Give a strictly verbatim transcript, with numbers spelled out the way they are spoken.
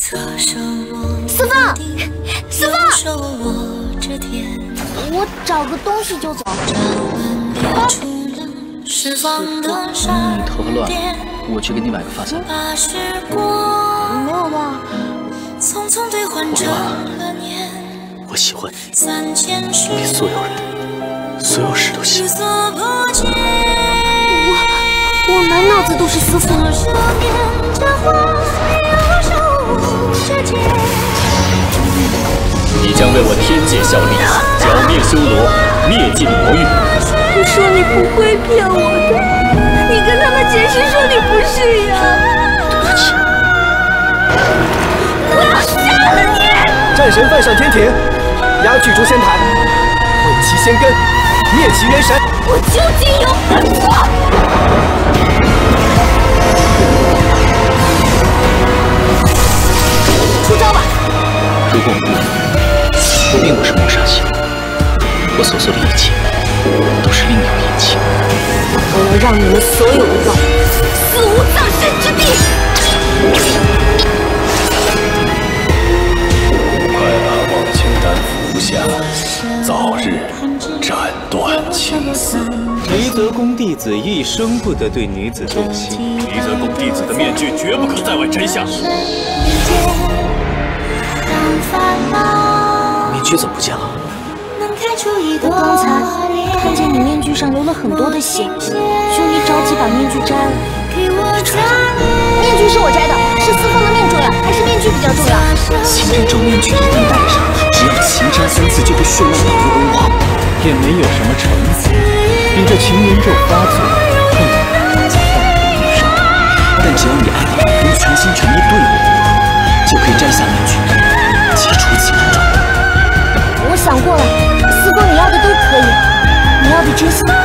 四凤，四凤，我找个东西就走。啊！ 是你头发乱了，我去给你买个发簪。 没有吧？ 我乱了，我喜欢你，比所有人、所有事都喜欢。 我我满脑子都是思凤。 你将为我天界效力，剿灭修罗，灭尽魔域。 你说你不会骗我的，你跟他们解释说你不是呀。 对不起， 我要杀了你！ 战神犯上天庭，压巨诛仙台，毁其仙根，灭其元神。 我究竟有何错？出招吧！ 如果我不能，我并不是谋杀系，我所做的一切都是另有隐情。 我要让你们所有的妖死无葬身之地！ 快把忘情丹服下，早日斩断情丝。 离泽宫弟子一生不得对女子动心。 离泽宫弟子的面具绝不可在外摘下。 面具怎么不见了？ 我刚才看见你面具上流了很多的血，求你着急把面具摘了。面具是我摘的，是司凤的命重要，还是面具比较重要？ 情人咒面具一旦戴上，只要情摘三次就会血脉导入欧王， 也没有什么成子。你这情人咒发作，恨不得在半路上。 但只要你爱的老公全心全意对我，就可以摘下面具，解除情人咒。 我想过了，司凤你要的都可以，你要的真心。